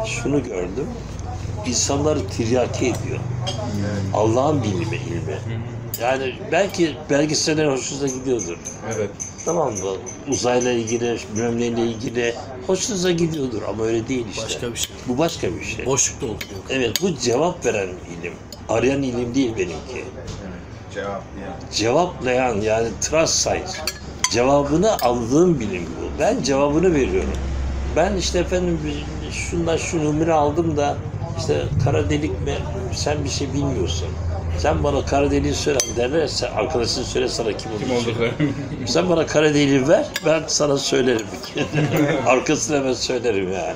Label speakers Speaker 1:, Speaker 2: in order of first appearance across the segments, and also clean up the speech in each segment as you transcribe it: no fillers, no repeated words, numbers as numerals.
Speaker 1: şunu gördüm. İnsanları tiryaki ediyor. Allah'ın ilmi. Yani belki belgeseller hoşunuza gidiyordur.
Speaker 2: Evet.
Speaker 1: Tamam mı? Uzayla ilgili, bilmem neyle ilgili hoşunuza gidiyordur ama öyle değil işte.
Speaker 3: Başka bir şey.
Speaker 1: Bu başka bir şey.
Speaker 3: Boşluk dolduruyor.
Speaker 1: Evet, bu cevap veren ilim. Arayan ilim değil benimki.
Speaker 2: Cevaplayan.
Speaker 1: Cevaplayan, yani trust science. Cevabını aldığım bilim bu. Ben cevabını veriyorum. Ben işte efendim şundan şu numara aldım da işte kara delik mi, sen bir şey bilmiyorsun. Sen bana kara deliği söyle derlerse arkadaşın söyle sana kim olduğunu. Sen bana kara deliği ver, ben sana söylerim. Arkasını hemen söylerim yani.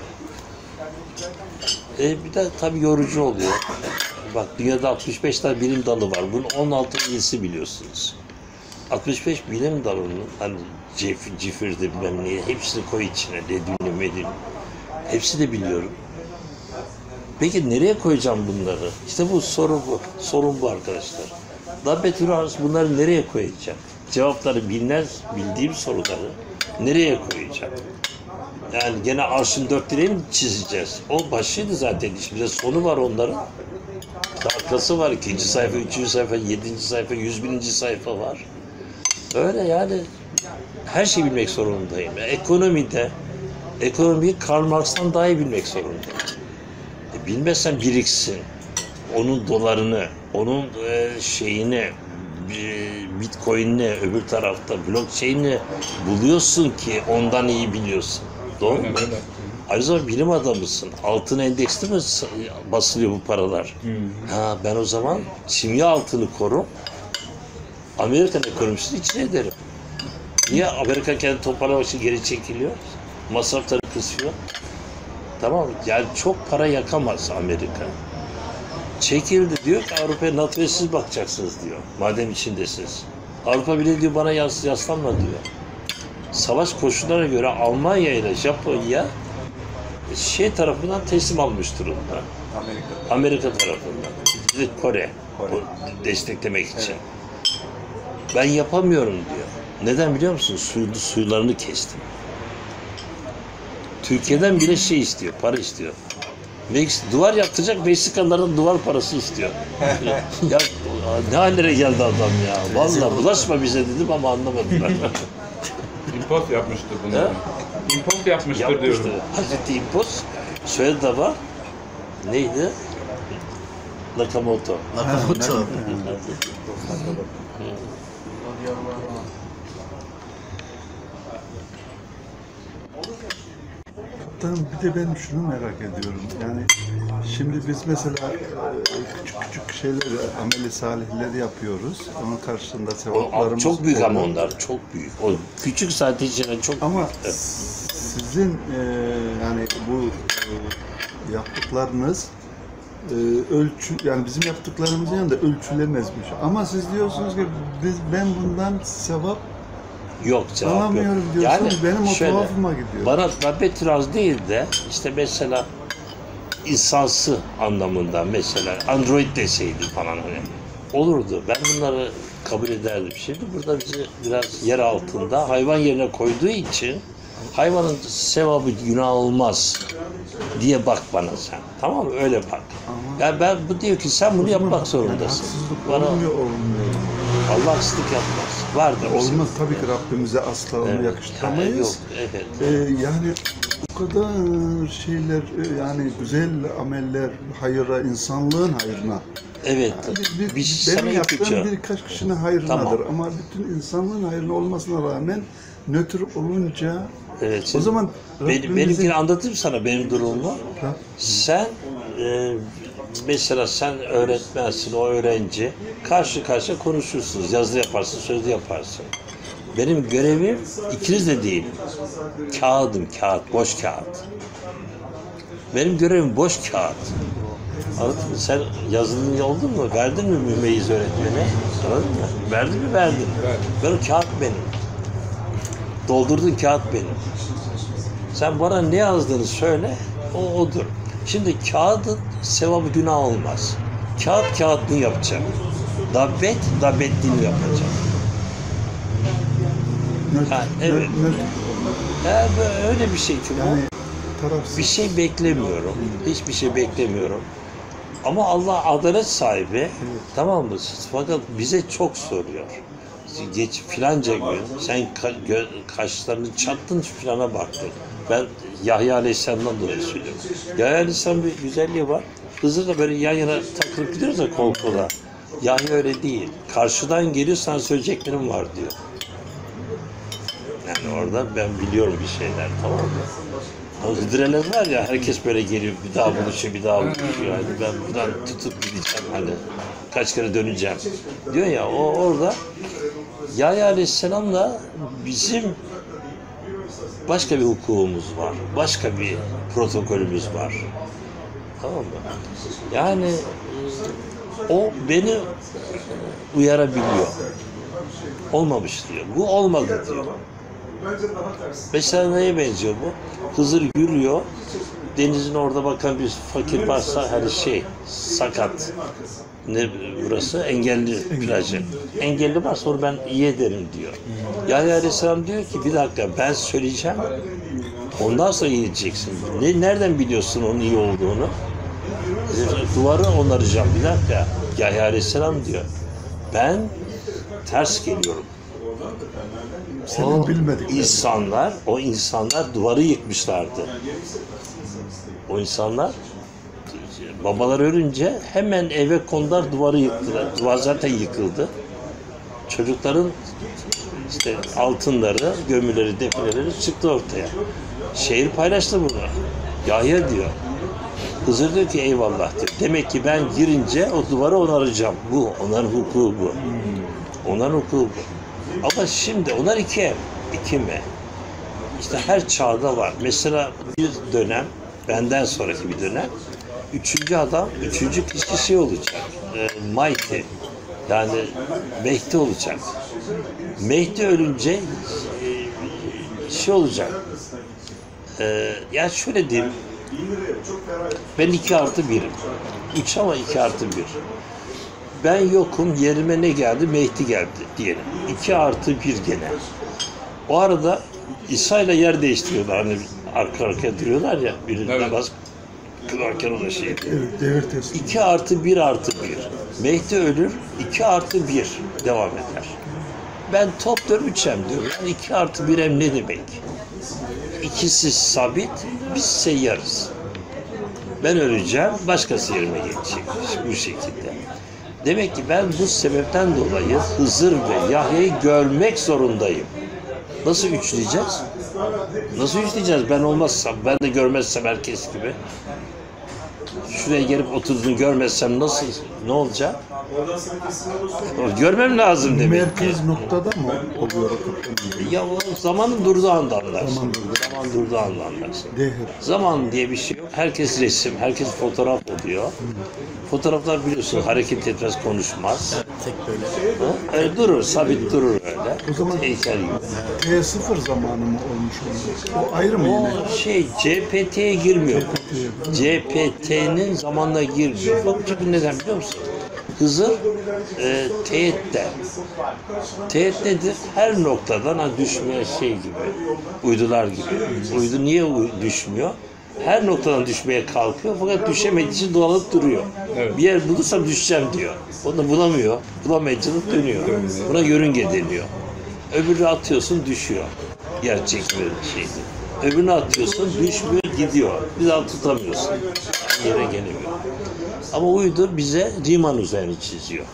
Speaker 1: Bir de tabii yorucu oluyor. Bak dünyada 65 tane bilim dalı var. Bunun 16'sı biliyorsunuz. 65 bilim dalının hani cifirdi bilmem neye hepsini koy içine. Ledünlü, medünlü. Hepsi de biliyorum. Peki nereye koyacağım bunları? İşte bu soru bu. Sorun bu arkadaşlar. Dabbetül Arz bunları nereye koyacak? Cevapları bildiğim soruları nereye koyacak? Yani gene arşın dört direğini mi çizeceğiz? O başlıydı zaten işimize. Sonu var onların. Arkası var. 2. sayfa, 3. sayfa, 7. sayfa, 101. sayfa var. Öyle yani her şeyi bilmek zorundayım. Ekonomiyi Karl Marx'tan daha iyi bilmek zorundayım. Bilmezsen biriksin. Onun dolarını, onun şeyini, Bitcoin'ini, öbür tarafta blockchain'i buluyorsun ki ondan iyi biliyorsun. Doğru mu? Ayrıca bilim adamısın. Altın endeksli mi basılıyor bu paralar? Ha, ben o zaman simya altını korum. Amerikan ekonomisini içine ederim. Niye Amerika kendi toparlamak için geri çekiliyor? Masrafları kısıyor. Tamam mı? Yani çok para yakamaz Amerika. Çekildi diyor ki Avrupa'ya NATO'ya siz bakacaksınız diyor. Madem içindesiniz. Avrupa bile diyor bana yaslanma diyor. Savaş koşullarına göre Almanya ile Japonya tarafından teslim almış durumda. Amerika tarafından. Kore. Desteklemek için. Ben yapamıyorum diyor. Neden biliyor musun? Suylarını kestim. Türkiye'den bile istiyor, para istiyor. Duvar yaptıracak, Meksikalılardan duvar parası istiyor. Ya ne hallere geldi adam ya. Vallahi bulaşma bize dedim ama anlamadılar.
Speaker 2: İmport yapmıştır bunu. İmport yapmıştır diyorum.
Speaker 1: Hazreti İmpos. Şöyle de var. Neydi? Nakamoto.
Speaker 4: Bir de ben şunu merak ediyorum. Yani şimdi biz mesela küçük şeyleri, ameli salihleri yapıyoruz. Onun karşılığında sevaplarımız
Speaker 1: çok büyük
Speaker 4: oluyor.
Speaker 1: ama onlar çok büyük. O küçük saati içine çok
Speaker 4: ama
Speaker 1: büyük.
Speaker 4: Sizin yani bu yaptıklarınız yani bizim yaptıklarımızın yanında ölçülemezmiş. Ama siz diyorsunuz ki ben bundan sevap
Speaker 1: yok, cevap
Speaker 4: alamıyorum
Speaker 1: yok.
Speaker 4: diyorsunuz.
Speaker 1: Yani
Speaker 4: benim o
Speaker 1: şöyle,
Speaker 4: tuhafıma gidiyor.
Speaker 1: Bana Dabbetül Arz değil de işte mesela insansı anlamında mesela Android deseydi falan hani olurdu. Ben bunları kabul ederdim. Şimdi burada bizi biraz yer altında hayvan yerine koyduğu için hayvanın sevabı günah olmaz diye bak bana sen. Tamam mı? Öyle bak. Yani ben bu diyor ki sen bunu yapmak zorundasın.
Speaker 4: Yani
Speaker 1: bana
Speaker 4: olmuyor.
Speaker 1: Allah haksızlık yapmaz. Vardır.
Speaker 4: Olmaz tabii ki Rabbimize asla onu yakıştıramayız.
Speaker 1: Yok, evet.
Speaker 4: Yani bu kadar şeyler yani güzel ameller hayıra, insanlığın hayrına.
Speaker 1: Evet.
Speaker 4: Benim yaptığım birkaç kişinin hayrınadır ama bütün insanlığın hayrına olmasına rağmen nötr olunca
Speaker 1: evet,
Speaker 4: o zaman
Speaker 1: benimkini anlatayım sana benim durumumu. Sen mesela sen öğretmensin, o öğrenci karşı karşıya konuşursunuz, yazılı yaparsın, sözlü yaparsın. Benim görevim ikiniz de değil. Kağıdım, boş kağıt. Benim görevim boş kağıt. Anladın mı? Sen yazılımcı oldun mu? Verdin mi mümeyyiz öğretmeni? Anladın mı? Verdin mi? Verdin. Ben o kağıt benim. Doldurduğun kağıt benim. Sen bana ne yazdığını söyle, o odur. Şimdi kağıdın sevabı günah olmaz. Kağıtlığını yapacak. Dabbetliğini yapacak. Evet. Öyle bir şey ki
Speaker 4: yani, tarafsız.
Speaker 1: Bir şey beklemiyorum. Hiçbir şey beklemiyorum. Ama Allah adalet sahibi. Tamam mı? Fakat bize çok soruyor. Geç filanca gün sen kaşlarını çattın filana baktın. Ben Yahya Aleyhisselam'dan dolayı söylüyorum. Yahya Aleyhisselam'ın bir güzelliği var. Hızır'la böyle yan yana takılıp gidiyoruz ya kol kola. Yahya öyle değil. Karşıdan geliyor, sana söyleyeceklerim var diyor. Yani orada ben biliyorum bir şeyler, tamam mı? O hıdreler var ya, herkes böyle geliyor, bir daha buluşuyor, bir daha buluşuyor. Yani ben buradan tutup gideceğim, hani kaç kere döneceğim diyor ya, o orada Yahya Aleyhisselam'la bizim başka bir hukukumuz var, başka bir protokolümüz var. Tamam mı? Yani o beni uyarabiliyor. Olmamış diyor. Bu olmadı diyor. Mesela neye benziyor bu? Hızır yürüyor. Denizin orada bakan bir fakir varsa, hani sakat. Ne burası? Engelli plajı. Engelli varsa onu ben iyi ederim diyor. Yahya Aleyhisselam diyor ki bir dakika, ben söyleyeceğim. Ondan sonra iyi edeceksin. Nereden biliyorsun onun iyi olduğunu? Duvarı onaracağım. Bir dakika. Yahya Aleyhisselam diyor. Ben ters geliyorum.
Speaker 4: Senin bilmediklerin.
Speaker 1: O insanlar duvarı yıkmışlardı. O insanlar babalar ölünce hemen eve kondular, duvarı yıktılar. Duvar zaten yıkıldı. Çocukların işte altınları, gömüleri, defineleri çıktı ortaya. Şehir paylaştı bunu. Yahya diyor. Hızır diyor ki eyvallah diyor. Demek ki ben girince o duvarı onaracağım. Bu, onların hukuku bu. Onların hukuku bu. Ama şimdi onlar iki ev. İki mi? İşte her çağda var. Mesela bir dönem, benden sonraki bir dönem, üçüncü adam, üçüncü kişi olacak. Mahdi. Yani Mehdi olacak. Mehdi ölünce olacak. Yani şöyle diyeyim. Ben 2+1'im. 3 ama 2+1. Ben yokum, yerime ne geldi? Mehdi geldi diyelim. 2+1 gene. O arada İsa ile yer değiştiriyorlar. Hani arka arkaya duruyorlar ya. Biri namaz kılarken o da şey.
Speaker 4: Evet, devir teslim.
Speaker 1: 2+1+1. Mehdi ölür, 2+1 devam eder. Ben toplam 3'em diyorum. Yani 2+1'em ne demek? İkisi sabit, biz seyyarız. Ben öleceğim, başkası yerime gelecek. Bu şekilde. Demek ki ben bu sebepten dolayı Hızır ve Yahya'yı görmek zorundayım. Nasıl üçleyeceğiz? Nasıl üçleyeceğiz? Ben olmazsam, ben de görmezsem herkes gibi. Şuraya gelip oturduğunu görmezsem nasıl, ne olacak? Görmem lazım demek ki.
Speaker 4: Merkez noktada mı oluyor o kapının?
Speaker 1: Ya o zamanın durduğu anda anlarsın. Zaman durduğu anda anlarsın.
Speaker 4: Dehir.
Speaker 1: Zaman diye bir şey yok. Herkes resim, herkes fotoğraf oluyor. Fotoğraflar biliyorsun hareket etmez, konuşmaz.
Speaker 3: Tek böyle.
Speaker 1: Öyle durur, sabit durur öyle.
Speaker 4: O zaman
Speaker 1: heykel gibi.
Speaker 4: T0 zamanı mı olmuş oluyor? O ayrı mı yine?
Speaker 1: O CPT'ye girmiyor. CPT'nin zamanına girmiyor. Bak çünkü neden biliyor musun? Hızır teğette. Teğet nedir? Her noktadan düşmeye gibi. Uydular gibi. Uydu niye düşmüyor? Her noktadan düşmeye kalkıyor fakat düşemediği için dolanıp duruyor.
Speaker 2: Evet.
Speaker 1: Bir yer bulursam düşeceğim diyor. Onu da bulamıyor. Bulamayınca da dönüyor. Buna yörünge deniyor. Öbürü atıyorsun düşüyor. Yer çekimi şeydi. Öbürünü atıyorsun düşmüyor gidiyor. Bir daha tutamıyorsun. Yere gelemiyor. Ama uydu bize Riemann uzayını çiziyor.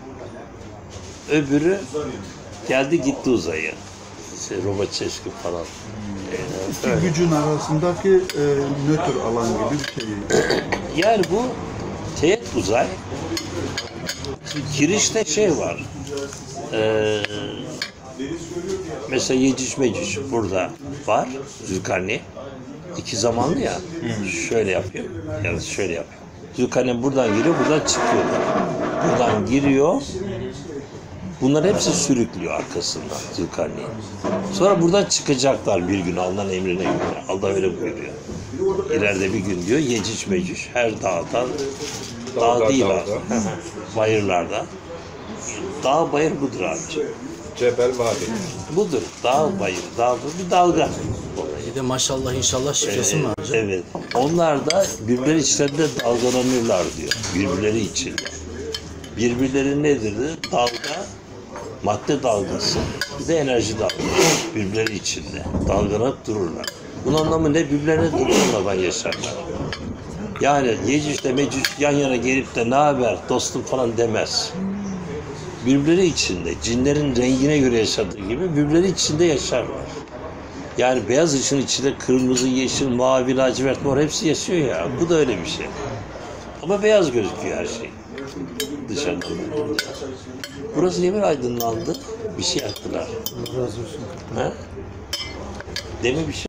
Speaker 1: Öbürü geldi gitti uzaya. İşte Robaçeski falan.
Speaker 4: İki gücün arasındaki nötr alan gibi bir şey.
Speaker 1: Yani bu teğet uzay. Girişte var. Mesela Yecüc Mecüc burada var. Zülkarneyn. İki zamanlı ya. Şöyle yapıyor. Yani şöyle yapıyor. Zülkarneyn buradan giriyor, buradan çıkıyor. Buradan giriyor. Bunlar hepsi sürüklüyor arkasından Zülkarneyn. Sonra buradan çıkacaklar bir gün Allah'ın emrine göre. Allah öyle buyuruyor. İleride bir gün diyor Yecüc Mecüc her dağdan, dağ değil abi. Bayırlarda. Dağ bayır budur abi.
Speaker 2: Cebel Vadi.
Speaker 1: Budur. Dağ bayır, dağ bir dalga.
Speaker 3: Bir de maşallah inşallah şifresi mi var hocam?
Speaker 1: Evet. Onlar da birbirleri içlerinde dalgalanırlar diyor. Birbirleri içinde. Birbirleri nedir? Dalga, madde dalgası, bir de enerji dalgası. Birbirleri içinde. Dalgalanıp dururlar. Bunun anlamı ne? Birbirlerine dokunmadan yaşarlar. Yani Yecüc ile Mecüc yan yana gelip de ne haber dostum falan demez. Birbirleri içinde, cinlerin rengine göre yaşadığı gibi birbirleri içinde yaşarlar. Yani beyaz ışığın içinde kırmızı, yeşil, mavi, lacivert, mor hepsi yaşıyor ya. Bu da öyle bir şey. Ama beyaz gözüküyor her şey. Dışarıdan. Burası niye böyle aydınlandı? Bir şey yaktılar.
Speaker 4: Razı olsun.
Speaker 1: Ha? Demin bir şey